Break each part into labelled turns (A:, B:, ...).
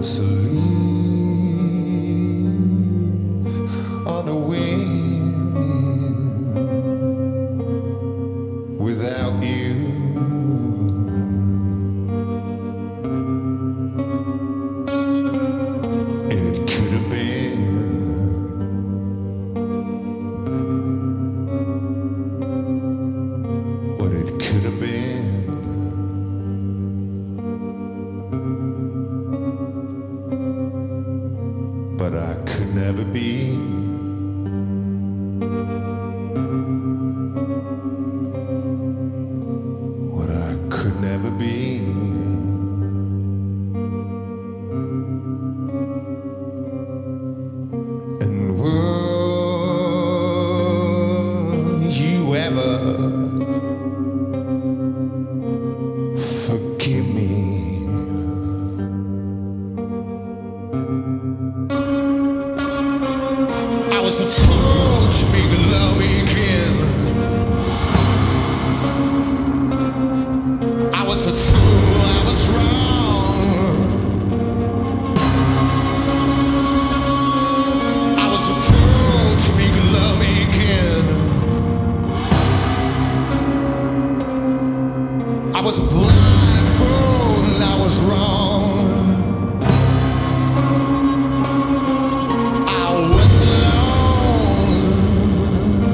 A: was a leaf on the wind without you. It could have been what it could have been. But I could never be what I could never be. And will you ever forgive me? I was a fool to make you love me again. I was a fool, I was wrong. I was a fool to make you love me again. I was a blind fool and I was wrong. I was alone.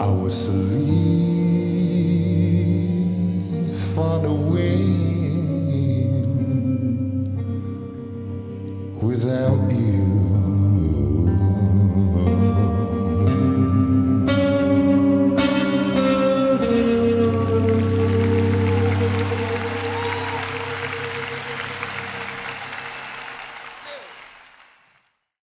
A: I was a leaf on the wind without you.